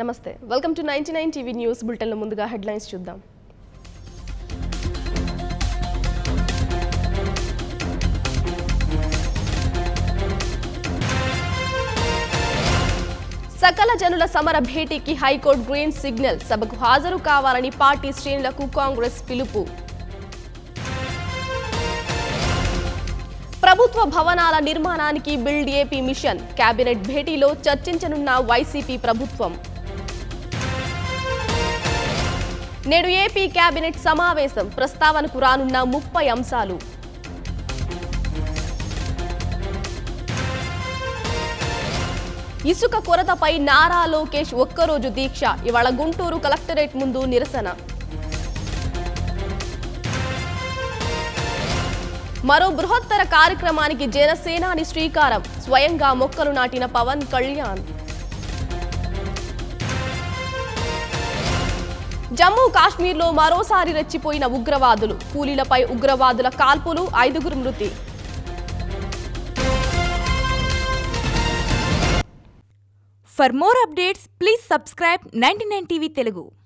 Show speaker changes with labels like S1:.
S1: నమస్తే welcome to 99 TV news bulletin లో ముందుగా హెడ్లైన్స్ చూద్దాం. సకల జనుల సమర భేటీకి హైకోర్టు గ్రీన్ సిగ్నల్, సభకు హాజరు కావాలని పార్టీ శ్రేణులకు కాంగ్రెస్ పిలుపు. ప్రభుత్వ భవనాల నిర్మాణానికి బిల్డ్ ఏపీ మిషన్, కేబినెట్ భేటీలో చర్చించనున్న వైసీపీ ప్రభుత్వం. నేడు ఏపీ కేబినెట్ సమావేశం, ప్రస్తావనకు రానున్న 30 అంశాలు. ఇసుక కొరతపై నారా లోకేష్ ఒక్కరోజు దీక్ష, ఇవాళ గుంటూరు కలెక్టరేట్ ముందు నిరసన. మరో బృహత్తర కార్యక్రమానికి జనసేనాని శ్రీకారం, స్వయంగా మొక్కలు నాటిన పవన్ కళ్యాణ్. జమ్మూ కాశ్మీర్లో మరోసారి రెచ్చిపోయిన ఉగ్రవాదులు, కూలీలపై ఉగ్రవాదుల కాల్పులు, 5 మృతి.
S2: For more updates, please subscribe 99 TV Telugu.